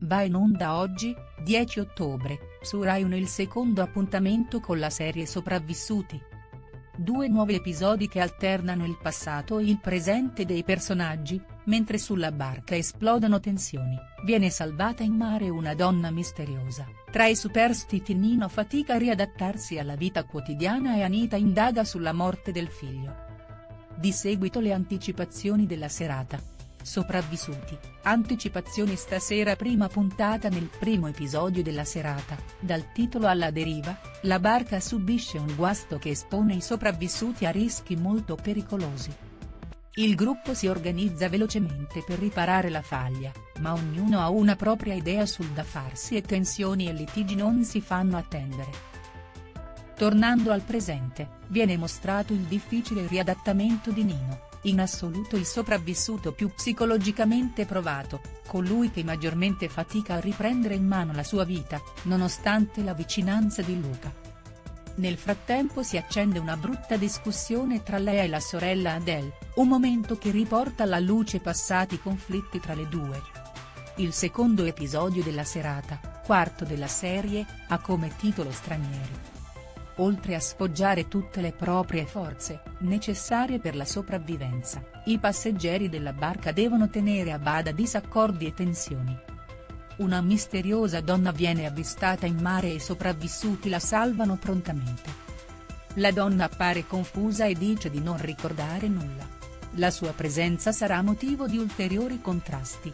Va in onda oggi, 10 ottobre, su Rai 1 il secondo appuntamento con la serie Sopravvissuti. 2 nuovi episodi che alternano il passato e il presente dei personaggi, mentre sulla barca esplodono tensioni, viene salvata in mare una donna misteriosa. Tra i superstiti Nino fatica a riadattarsi alla vita quotidiana e Anita indaga sulla morte del figlio. Di seguito le anticipazioni della serata. Sopravvissuti, anticipazioni stasera prima puntata nel primo episodio della serata, dal titolo alla deriva, la barca subisce un guasto che espone i sopravvissuti a rischi molto pericolosi. Il gruppo si organizza velocemente per riparare la faglia, ma ognuno ha una propria idea sul da farsi e tensioni e litigi non si fanno attendere. Tornando al presente, viene mostrato il difficile riadattamento di Nino, in assoluto il sopravvissuto più psicologicamente provato, colui che maggiormente fatica a riprendere in mano la sua vita, nonostante la vicinanza di Luca. Nel frattempo si accende una brutta discussione tra Lea e la sorella Adele, un momento che riporta alla luce passati conflitti tra le due. Il secondo episodio della serata, quarto della serie, ha come titolo Stranieri. Oltre a sfoggiare tutte le proprie forze, necessarie per la sopravvivenza, i passeggeri della barca devono tenere a bada disaccordi e tensioni. Una misteriosa donna viene avvistata in mare e i sopravvissuti la salvano prontamente. La donna appare confusa e dice di non ricordare nulla. La sua presenza sarà motivo di ulteriori contrasti.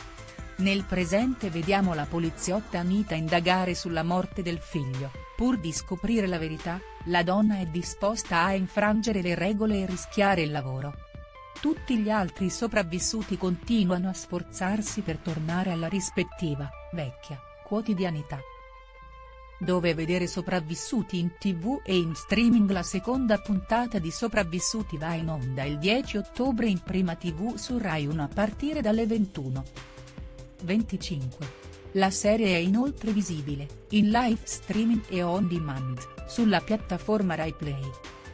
Nel presente vediamo la poliziotta Anita indagare sulla morte del figlio, pur di scoprire la verità, la donna è disposta a infrangere le regole e rischiare il lavoro. Tutti gli altri sopravvissuti continuano a sforzarsi per tornare alla rispettiva, vecchia, quotidianità. Dove vedere Sopravvissuti in TV e in streaming. La seconda puntata di Sopravvissuti va in onda il 10 ottobre in prima TV su Rai 1 a partire dalle 21:25. La serie è inoltre visibile, in live streaming e on demand, sulla piattaforma Rai Play.